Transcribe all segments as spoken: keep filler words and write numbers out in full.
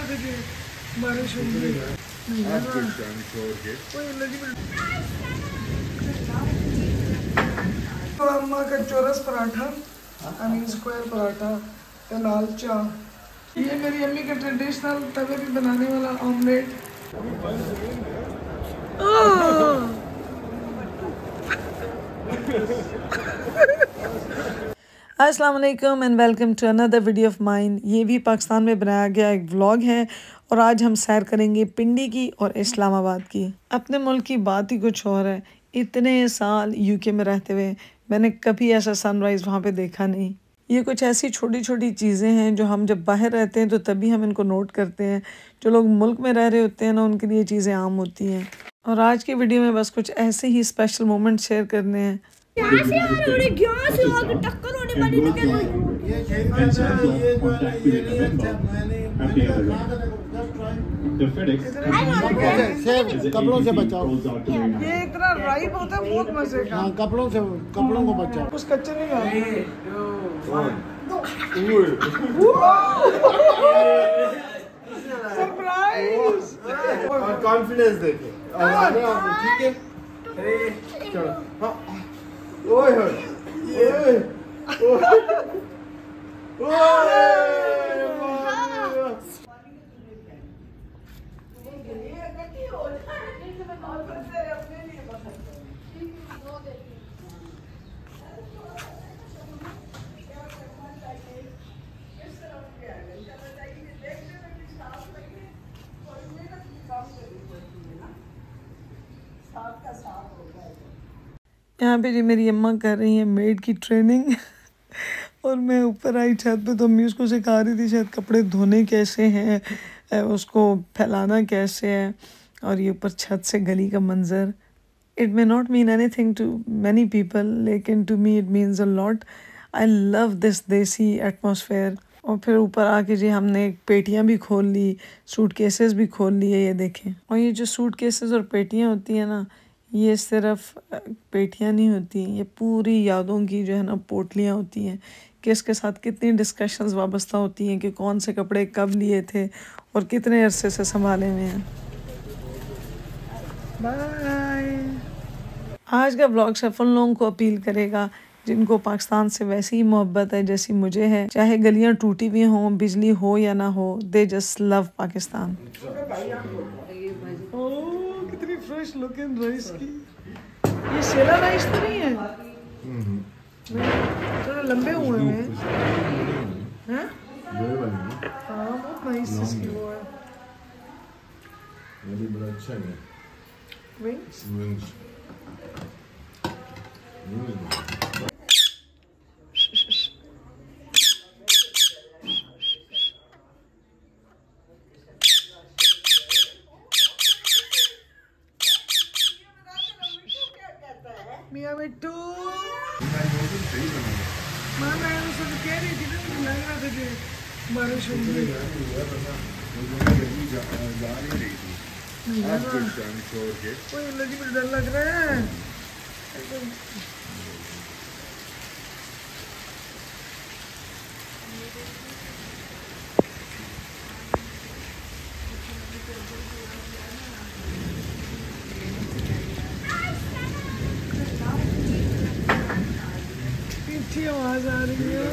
तुझे बारिश होगी। अम्मा का चौरस paratha, I mean square paratha ते नाल चाह। ये मेरी अम्मी का ट्रेडिशनल तवे पे बनाने वाला ऑमलेट। अस्सलाम वालेकुम and welcome to another video of mine. ये भी पाकिस्तान में बनाया गया एक व्लॉग है और आज हम सैर करेंगे पिंडी की और इस्लामाबाद की। अपने मुल्क की बात ही कुछ और है। इतने साल यूके में रहते हुए मैंने कभी ऐसा सनराइज़ वहाँ पे देखा नहीं। ये कुछ ऐसी छोटी छोटी चीज़ें हैं जो हम जब बाहर रहते हैं तो तभी हम इनको नोट करते हैं। जो लोग मुल्क में रह रहे होते हैं ना, उनके लिए चीज़ें आम होती हैं। और आज की वीडियो में बस कुछ ऐसे ही स्पेशल मोमेंट शेयर करने हैं। कपड़ों से बचाओ। ये इतना राइप होता है, बहुत मजे का। हाँ, कपड़ों से कपड़ों को बचाओ। कुछ कच्चे नहीं आते। सरप्राइज और कॉन्फिडेंस देखो। ठीक है, चलो। हाँ, ओए ओए यहाँ पे जी मेरी अम्मा कर रही हैं मेड की ट्रेनिंग और मैं ऊपर आई छत पे तो अम्मी उसको सिखा रही थी शायद कपड़े धोने कैसे हैं, उसको फैलाना कैसे है। और ये ऊपर छत से गली का मंज़र। It may not mean anything to many people, लेकिन to me it means a lot. I love this desi atmosphere. और फिर ऊपर आके जी हमने पेटियाँ भी खोल ली, सूट केसेस भी खोल लिए, ये देखें। और ये जो सूट केसेस और पेटियाँ होती हैं ना, ये सिर्फ पेटियाँ नहीं होती, ये पूरी यादों की जो है ना पोटलियाँ होती हैं कि इसके साथ कितनी डिस्कशंस वाबस्ता होती हैं कि कौन से कपड़े कब लिए थे और कितने अरसे से संभाले हुए हैं। बाय। आज का ब्लॉग सिर्फ उन लोगों को अपील करेगा जिनको पाकिस्तान से वैसी ही मोहब्बत है जैसी मुझे है। चाहे गलियाँ टूटी हुई हों, बिजली हो या ना हो, दे जस्ट लव पाकिस्तान। कितनी फ्रेश लुकिंग राइस की। ये सेला राइस तो नहीं है? थोड़े लंबे हुए हैं। हैं? हाँ, बहुत नाइस इसकी वो है। ये भी बड़ा अच्छा है। विंग्स? विंग्स। मियाँ बिट्टू। माँ मैं उसको तो कह रही थी ना, मुझे लग रहा था कि बारिश होगी। कोई लगी मुझे डर लग रहा है। अच्छी आवाज आ रही है।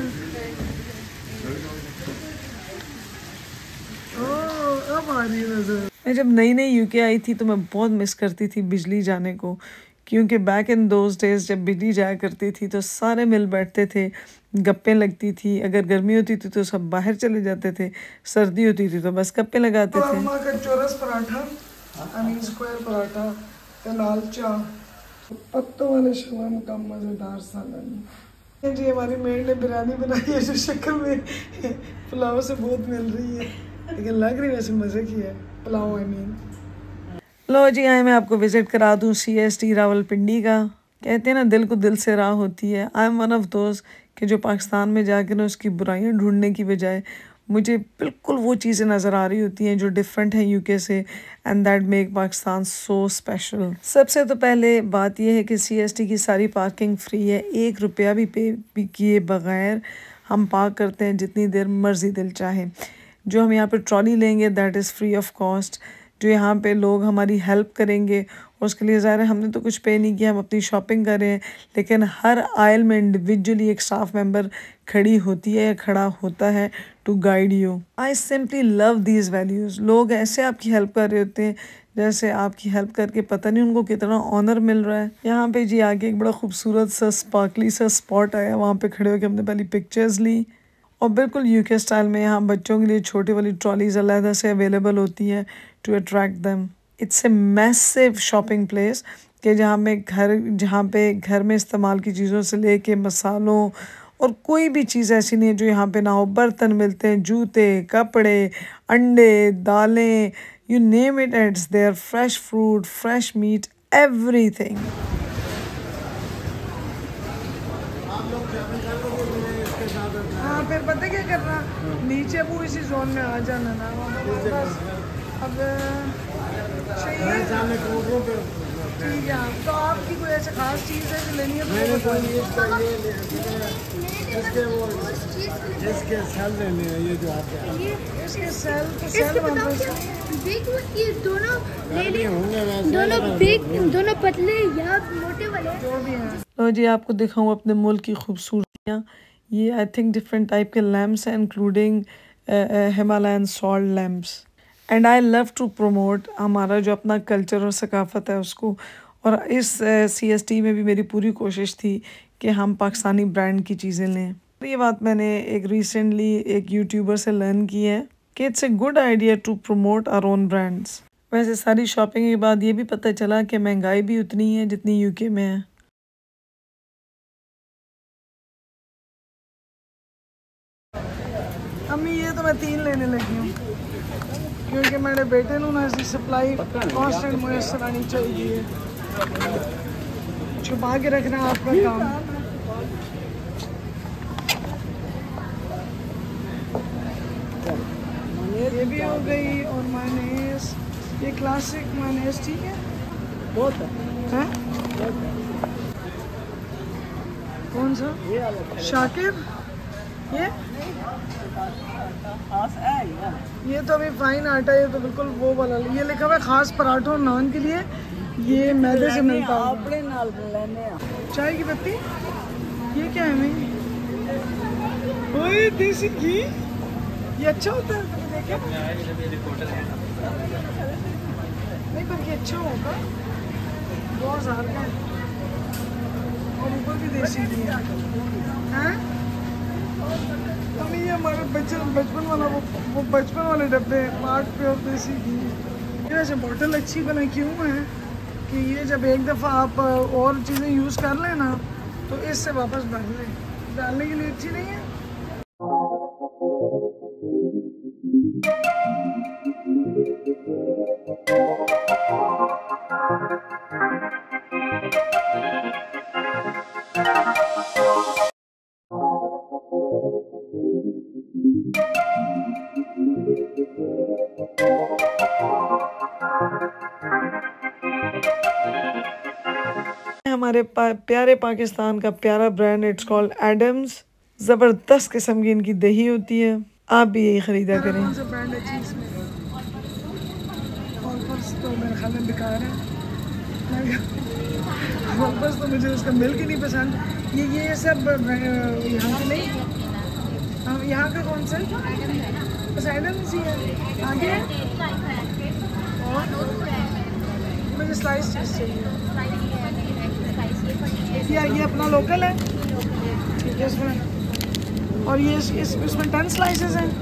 ओ, अब आ रही है नजर। मैं जब नई नई यूके आई थी तो मैं बहुत मिस करती थी बिजली जाने को, क्योंकि बैक इन दोज डेज जब बिजली जाया करती थी तो सारे मिल बैठते थे, गप्पें लगती थी। अगर गर्मी होती थी तो सब बाहर चले जाते थे, सर्दी होती थी तो बस गप्पें लगाते थे। अम्मा का चौरस paratha, I mean square paratha ते नाल चाह, पत्तों वाले शलगम का मज़ेदार सालन। जी हमारी मेड ने बिरयानी बनाई है जो शक्ल में पुलाव से बहुत मिल रही है, लेकिन लग रही वैसे मज़े की है पुलाव। आई मीन लो जी, आए मैं आपको विज़िट करा दूँ सी एस टी रावलपिंडी का। कहते हैं ना दिल को दिल से राह होती है। आई एम वन ऑफ दोस्त कि जो पाकिस्तान में जाकर ना उसकी बुराइयां ढूंढने की बजाय मुझे बिल्कुल वो चीज़ें नज़र आ रही होती हैं जो डिफरेंट हैं यूके से, and that make Pakistan so special. सबसे तो पहले बात यह है कि सीएसटी की सारी पार्किंग फ्री है, एक रुपया भी पे भी किए बगैर हम पार्क करते हैं जितनी देर मर्जी दिल चाहे। जो हम यहाँ पे ट्रॉली लेंगे that is free of cost, जो यहाँ पे लोग हमारी हेल्प करेंगे उसके लिए ज़ाहिर है हमने तो कुछ पे नहीं किया, हम अपनी शॉपिंग कर रहे हैं, लेकिन हर आयल में इंडिविजुअली एक स्टाफ मेंबर खड़ी होती है या खड़ा होता है to guide you. I simply love these values. लोग ऐसे आपकी हेल्प कर रहे होते हैं जैसे आपकी हेल्प करके पता नहीं उनको कितना ऑनर मिल रहा है। यहाँ पे जी आगे एक बड़ा खूबसूरत सा स्पार्कली सा स्पॉट आया, वहाँ पे खड़े होकर हमने पहली पिक्चर्स ली। और बिल्कुल यूके स्टाइल में यहाँ बच्चों के लिए छोटी वाली ट्रॉलीज अलग से अवेलेबल होती हैं to attract them. It's a massive shopping place कि जहाँ में घर जहाँ पे घर में इस्तेमाल की चीज़ों से लेके मसालों और कोई भी चीज़ ऐसी नहीं है जो यहाँ पे ना हो। बर्तन मिलते हैं, जूते, कपड़े, अंडे, दालें, you name it, it's there, fresh fruit, fresh meat, everything. हाँ फिर पता क्या करना, नीचे वो इसी जोन में आ जाना ना बस। अब ठीक है, तो आपकी कोई ऐसी खास चीज़ है जो लेनी है तो इसके वो जिसके सेल लेने हैं, ये जो आपके इसके सेल तो सेल बिग ये दोनों ले ले दोनों बिग दोनों पतले या मोटे वाले जो भी हैं। तो जी आपको दिखाऊँ अपने मुल्क की खूबसूरतियाँ। ये आई थिंक डिफरेंट टाइप के लैम्प्स हैं including Himalayan salt lamps. And I love to promote हमारा जो अपना कल्चर और सकाफ़त है उसको। और इस सी एस टी में भी मेरी पूरी कोशिश थी कि हम पाकिस्तानी ब्रांड की चीज़ें लें। ये बात मैंने एक रिसेंटली एक यूट्यूबर से लर्न की है कि it's a good idea to promote our own brands. वैसे सारी शॉपिंग के बाद ये भी पता चला कि महंगाई भी उतनी है जितनी यूके में है। अम्मी ये तो मैं तीन लेने लगी हूँ क्योंकि मेरे बेटे नू ना इसकी सप्लाई कांस्टेंट मुयसर आनी चाहिए। छुपा के रखना आपका काम। ये भी हो गई और मायनेस, ये क्लासिक मायनेस ठीक है बहुत है। कौन सा शाकिर? ये ये तो अभी फाइन आटा है, ये तो बिल्कुल वो वाला। ये लिखा हुआ है खास पराठों और नान के लिए, ये मैदे से मिलता है। चाय की पत्ती ये क्या है? मैं ओए देसी घी, ये अच्छा होता है देखे नहीं पर ये अच्छा होगा बहुत ज़्यादा है और ऊपर भी देसी घी है। हैं ये हमारे बचपन बचपन वाला वो वो बचपन वाले डब्बे पार्ट पे और देसी घी। वैसे बोतल अच्छी बना क्यों है कि ये जब एक दफ़ा आप और चीज़ें यूज़ कर लें ना तो इससे वापस भर लें, डालने के लिए अच्छी नहीं है। हमारे पा, प्यारे पाकिस्तान का प्यारा ब्रांड, इट्स कॉल्ड एडम्स। ज़बरदस्त किस्म की इनकी दही होती है, आप भी यही ख़रीदा करें। कौन सा ब्रांड है चीज़ में? ऑलपर्स तो मेरे ख्याल में बेकार है। ऑलपर्स तो मुझे उसका मिल्क ही नहीं पसंद। ये ये सब यहाँ के नहीं, हम यहाँ का कौन सा? बस एडम्स ही है। आगे मुझे स्लाइस चीज़ चाहिए। या ये अपना लोकल है ठीक है इसमें, और ये इस, इस, इसमें टेन स्लाइसेस हैं।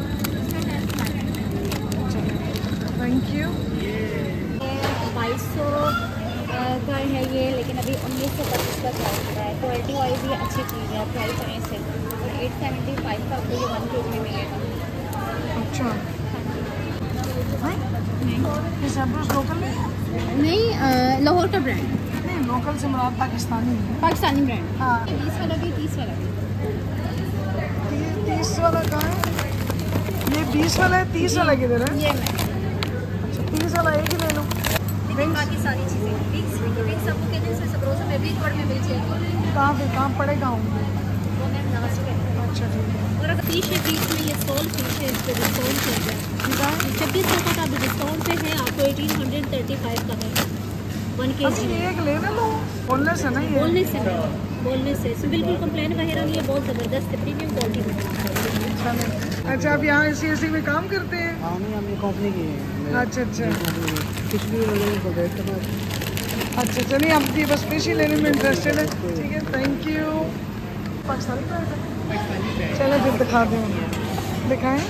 Thank you. बाईस सौ का है ये, लेकिन अभी उन्नीस सौ पच्चीस का प्राइस है। क्वालिटी वाइज ये अच्छी चीज़ है, प्राइस है से और एट सेवेंटी फाइव का आपको ये वन के में मिलेगा। अच्छा ये सब लोकल में नहीं, लाहौर का ब्रांड नहीं, लोकल से मुराद पाकिस्तानी है। पाकिस्तानी ब्रांड। हाँ बीस वाला भी, तीस वाला भी। ये तीस वाला कहाँ है? ये बीस वाला है, तीस वाला किधर है? ये मैं अच्छा तीस वाला एक ही ले लो। बाकी सारी चीज़ें विंग्स विंग्स सबको कहते हैं, इसमें सब रोज़ में ब्रिज वर्ड में मिल जाएगी। कहाँ पे कहाँ पड़े कहाँ होंगे? वो मैं लास्ट पे अच्छा ठीक है। और अगर तीस है बीस में ये स्टॉल फिश है, इस पर डिस्काउंट चल रहा है। छब्बीस सौ का अभी डिस्काउंट पे है, आपको एटीन हंड्रेड थर्टी फाइव का है वन के जी। एक लेना लो, बोनलेस है ना ये? बोलने से बोलने से इसमें बिल्कुल कंप्लेन वगैरह नहीं है, बहुत ज़बरदस्त है, प्रीमियम क्वालिटी में। अच्छा, आप यहाँ एसी एसी में काम करते हैं? हाँ नहीं, हम ये कंपनी की है। अच्छा अच्छा पिछली वाले को देखते हैं। अच्छा, चलिए आप ये बस फिश ही लेने में इंटरेस्टेड है। ठीक है, थैंक यू। पाकिस्तानी है? चलो फिर दिखा दें, दिखाएं।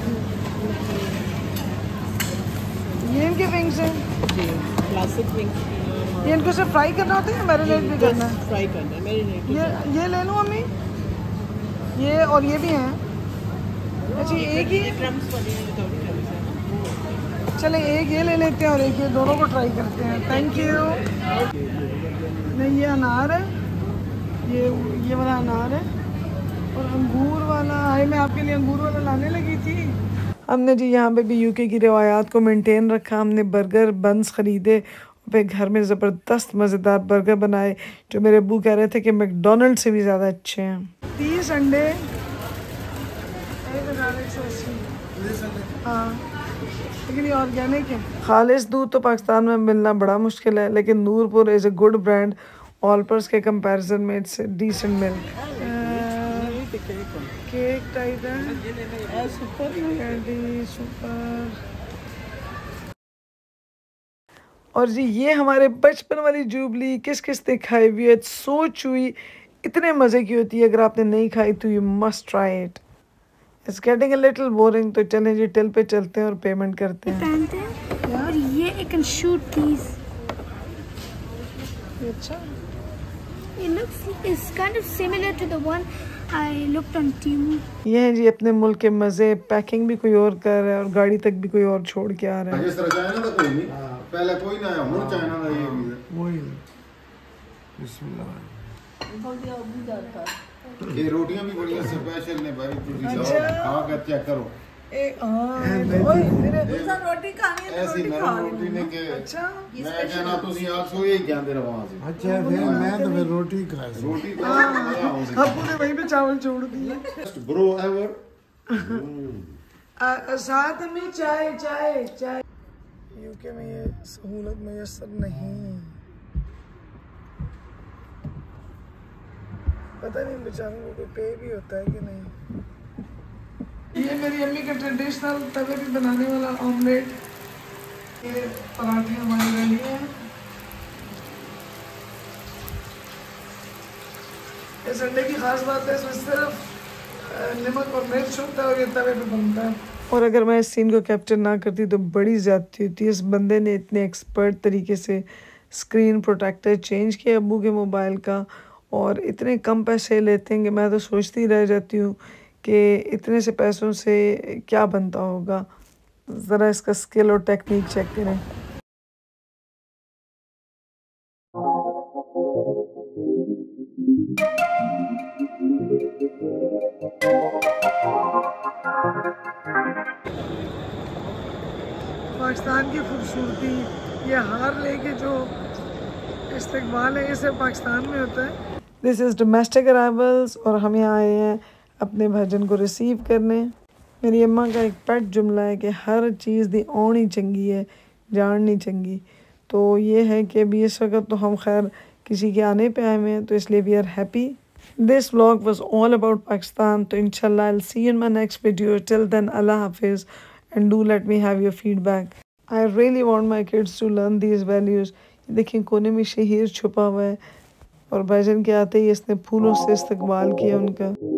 ये इनके विंग्स हैं, क्लासिक विंग्स। ये इनको सिर्फ फ्राई करना होता है या मैरिनेट भी करना है? फ्राई करना है, मैरिनेट। ये ये ले लूँ अम्मी, ये और ये भी हैं। अच्छा, एक ही क्रम्स वाली थोड़ी क्रम्स है। चले एक ये ले लेते हैं और एक ये, दोनों को ट्राई करते हैं। Thank you. नहीं, ये अनार है, ये ये वाला अनार है और अंगूर वाला है। मैं आपके लिए अंगूर वाला लाने लगी थी। हमने जी यहाँ पे भी यूके की रवायात को मेंटेन रखा। हमने बर्गर बन्स ख़रीदे, फिर घर में ज़बरदस्त मज़ेदार बर्गर बनाए जो मेरे अब्बू कह रहे थे कि मैकडोनल्ड से भी ज़्यादा अच्छे हैं। तीस अंडे, एक हज़ार एक सौ अस्सी। हाँ, लेकिन ये ऑर्गेनिक है। खालिस दूध तो पाकिस्तान में मिलना बड़ा मुश्किल है, लेकिन Noorpur is a good brand. Olpers के कंपैरिजन में it's decent milk. Cake type है, सुपर कैंडी सुपर। और जी ये हमारे बचपन वाली जुबली किस किस ने खाई हुई है, सो चुई, इतने मज़े की होती है। अगर आपने नहीं खाई तो you must try it. It's getting a little boring, तो चलें जी टिल पे चलते हैं और पेमेंट करते हैं। पहनते हैं और ये एक शूट पीस। अच्छा, It looks is kind of similar to the one I looked on Temu. ये है जी अपने मुल्क के मज़े। पैकिंग भी कोई और कर रहा है और गाड़ी तक भी कोई और छोड़ के आ रहा है। जिस तरह चाइना का कोई नहीं, पहले कोई ना आया, हुन चाइना का ये भी है। वही बिस्मिल्लाह। ये रोटियां भी बड़ी स्पेशल ने भाई, तुझे जाओ खा कर चेक करो। ए हां, ओए मेरे दूसरा रोटी खानी है तो ऐसी रोटी नरम खा रोटी ने के अच्छा, मैं कहना तुसी आज सो ही कहंदे रहो वहां से। अच्छा, फिर मैं तो फिर रोटी खा सी। रोटी तो आया हूं से। अब्बू ने वहीं पे चावल छोड़ दिए। Best bro ever. आ, साथ में चाय चाय चाय। यूके में ये सहूलत मैसर नहीं, पता नहीं बेचारों को कोई पे भी होता है कि नहीं। ये मेरी अम्मी का ट्रेडिशनल तवे पे बनाने वाला ऑमलेट। ये पराठे हमारे रेडी हैं। इस अंडे की खास बात है, इसमें सिर्फ नमक और मिर्च होता है और ये तवे पे बनता है। और अगर मैं इस सीन को कैप्चर ना करती तो बड़ी ज़्यादती होती है। इस बंदे ने इतने एक्सपर्ट तरीके से स्क्रीन प्रोटेक्टर चेंज किया अब्बू के मोबाइल का, और इतने कम पैसे लेते हैं कि मैं तो सोचती रह जाती हूँ कि इतने से पैसों से क्या बनता होगा। ज़रा इसका स्किल और टेक्निक चेक करें। पाकिस्तान की खूबसूरती, ये हार लेके जो इस्तेकबाल है, ये सिर्फ पाकिस्तान में होता है। दिस इज़ डोमेस्टिक अराइवल्स और हम यहाँ आए हैं अपने भाजन को रिसीव करने। मेरी अम्मा का एक पेट जुमला है कि हर चीज़ दी आनी चंगी है, जाननी चंगी। तो ये है कि अभी इस वक्त तो हम खैर किसी के आने पे आए हुए हैं, तो इसलिए we are happy. This vlog was all about Pakistan. तो इंशाल्लाह I will see you in my next video. Till then अल्लाह हाफिज़ and do let me have your feedback. I really want my kids to learn these values. देखिए कोने में शहीर छुपा हुआ है और भाईजान के आते ही इसने फूलों से इस्तकबाल किया उनका।